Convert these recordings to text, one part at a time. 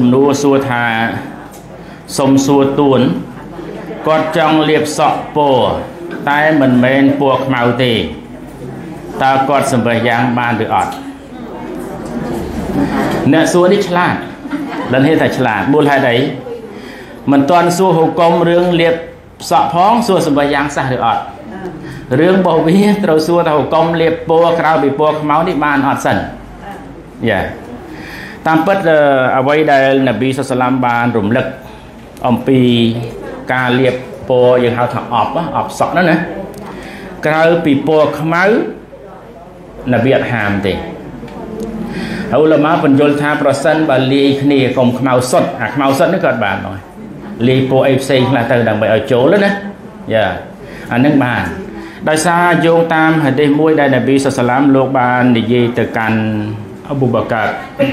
សំណួរសួរថាសុំសួរទួនគាត់ចង់លាបសក់ពណ៌តែមិនមែនពណ៌ខ្មៅទេតើគាត់សម្បេះយ៉ាងបានឬអត់អ្នកសួរនេះឆ្លាតលិនហេតុថាឆ្លាតមូលហេតុអីមិនទាន់សួរហុកុំរឿងលាបសក់ផងសួរសម្បេះយ៉ាងសះឬអត់រឿងរបស់វាត្រូវសួរថាហុកុំលាបពណ៌ក្រៅពីពណ៌ខ្មៅនេះបានអត់សិនយ៉ាតាមពិតអ្វីដែលនប៊ីសុសឡាមបានរំលឹកអំពីការលាបពណ៌យើងហៅថាអប់សក់ហ្នឹងណាក្រៅពីពណ៌ខ្មៅនប៊ីអត់ហាមទេអ៊ុលម៉ាបញ្យល់ថាប្រសិនបើលាយគ្នាកុំខ្មៅសុទ្ធអាខ្មៅសុទ្ធនេះក៏បានដែរលាយពណ៌អីផ្សេងខ្លះទៅដើម្បីឲ្យចូលណាយ៉ាអានឹងបានដោយសារយោងតាមហាឌីសមួយដែលនប៊ីសុសឡាមលោកបាននិយាយទៅកាន់អប៊ូបកាត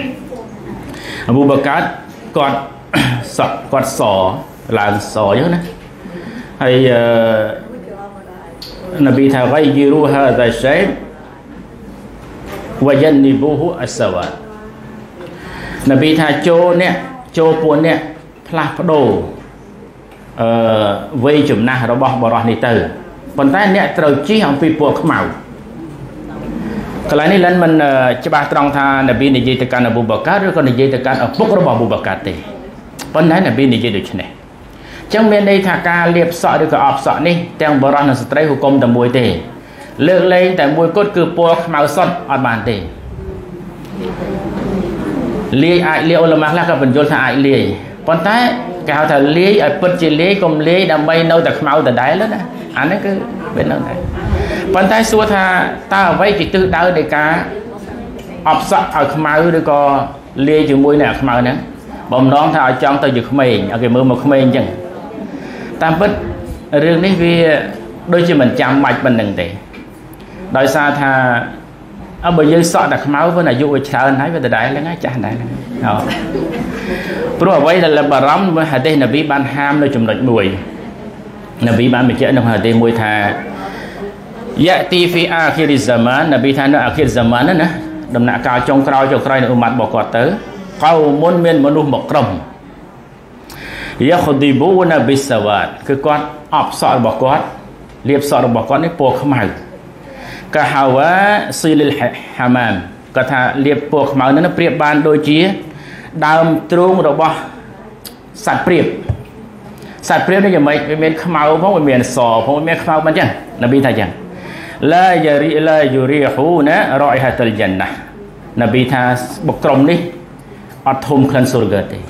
គាត់សក់គាត់សឡើងសអញ្ចឹងណាហើយនប៊ីថាហ្គៃយីរូហាហ្សាឆៃវ៉ាយ៉ាននីប៊ូហ៊ូអស្សាវ៉ានប៊ីថាចូលពួកអ្នកផ្លាស់ប្ដូរវ័យចំណាស់របស់បរិសនេះទៅប៉ុន្តែអ្នកត្រូវជិះអំពីពណ៌ខ្មៅកន្លែងនេះលិនមិនច្បាស់ត្រង់ថានប៊ីនិយាយទៅកាន់អប៊ូបកាតឬក៏និយាយទៅកាន់ឪពុករបស់អប៊ូបកាតទេប៉ុន្តែនប៊ីនិយាយដូចនេះអញ្ចឹងមានន័យថាការលាបសក់ឬក៏អបសក់នេះទាំងបរិសនិងស្ត្រីហុគមតែមួយទេលើកលែងតែមួយគត់គឺពណ៌ខ្មៅសុទ្ធអត់បានទេលាយអាចលាយអ៊ុលម៉ាខ្លះក៏បញ្យល់ថាអាចលាយប៉ុន្តែគេហៅថាលាយឲ្យពិតជាលាយកុំលាយដើម្បីនៅតែខ្មៅដដែលណាអានេះគឺវានៅតែប៉ុន្តែសួរថាតើអ្វីជាទិសដៅនៃការអបសក់ឲ្យខ្មៅឬក៏លាយជាមួយនឹងអាខ្មៅហ្នឹងបំណងថាឲ្យចង់ទៅជាក្មេងឲ្យគេមើលមកក្មេងអញ្ចឹងតាមពិតរឿងនេះវាដូចជាមិនចាំបាច់ប៉ុណ្្នឹងទេដោយសារថាបើយើងសក់តែខ្មៅវិញអាយុវាច្រើនហើយវាដដែលហ្នឹងហើយចាស់ដែរហ្នឹងព្រោះអ្វីដែលបារម្ភមើលហាឌីសនប៊ីបានហាមនៅចំណុចមួយនប៊ីបានបញ្ជាក់នៅហាឌីសមួយថាយ៉ាទីហ្វីអាខិរិហ្សាម៉ាននប៊ីថានៅអាខិរហ្សាម៉ានណាដំណាក់កាលចុងក្រោយនៃអ៊ុម៉ាត់របស់គាត់ទៅកៅមុនមានមនុស្សមកក្រុមយ៉ាខឌីប៊ូណាប៊ីសាវ៉ាតគឺគាត់អបសក់របស់គាត់លាបសក់របស់គាត់នេះពណ៌ខ្មៅកាហាវ៉ាស៊ីលីលហាម៉ាមគាត់ថាលាបពណ៌ខ្មៅហ្នឹងប្រៀបបានដូចជាដើមទ្រូងរបស់សត្វព្រាបនេះយ៉ាងម៉េចវាមានខ្មៅផងវាមានសផងវាមានខ្មៅមិនអញ្ចឹងនប៊ីថាអញ្ចឹងឡាយូរីហ៊ូណារ៉ៃហាតុលយ៉ាន់ណានប៊ីថាបុកក្រុមនេះអត់ធំក្លិនសូរហ្គតទេ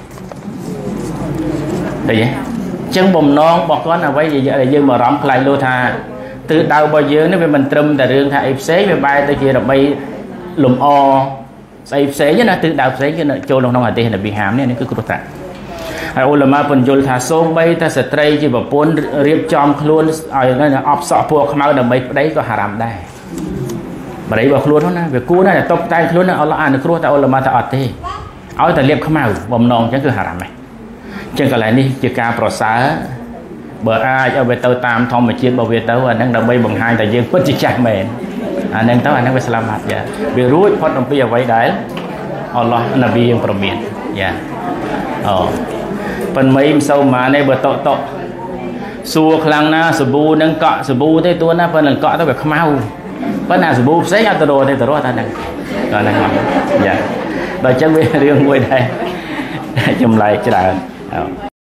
ឃើញទេអញ្ចឹងបំណងរបស់គាត់អ្វីដែលយើងបារម្ភខ្លាចលោថាទិសដៅរបស់យើងនេះវាមិនត្រឹមតែរឿងថាអីផ្សេងវាបែរទៅជាដើម្បីលំអស្អីផ្សេងណាទិសដៅផ្សេងគឺចូលក្នុងហាឌីសនប៊ីហាមនេះគឺគ្រោះថ្នាក់ហើយអ៊ុលម៉ាបញ្យល់ថាសូម្បីតែស្ត្រីជាប្រពន្ធរៀបចំខ្លួនឲ្យអបសក់ពណ៌ខ្មៅដើម្បីប្តីក៏ហារ៉ាមដែរបរិយរបស់ខ្លួនហ្នឹងណាវាគួរណាស់តែតុបតែងខ្លួនអល់ឡោះអនុគ្រោះតែអ៊ុលម៉ាថាអត់ទេឲ្យតែលាបខ្មៅបំណងអញ្ចឹងគឺហារ៉ាមដែរអញ្ចឹងកន្លែងនេះជាការប្រសើរបើអាចឲ្យវាទៅតាមធម្មជាតិរបស់វាទៅអាហ្នឹងដើម្បីបង្ហាញថាយើងពិតជាចាស់មែនអាហ្នឹងទៅអាហ្នឹងវាស្លាប់បាត់យ៉ាវារួចផុតអំពីអ្វីដែលអល់ឡោះនប៊ីយើងប្រមានយ៉ាអូប៉ុន្តែមិនសូវម៉ានទេបើតកសួរខ្លាំងណាសាប៊ូនឹងកក់សាប៊ូទេតួណាប៉ុន្តែកក់ទៅវាខ្មៅប៉ុន្តែសាប៊ូផ្សេងអត់ទៅរកទេទៅរកតែហ្នឹងក៏ហ្នឹងយ៉ាដល់អញ្ចឹងវារឿងមួយដែរចម្លែកច្រើន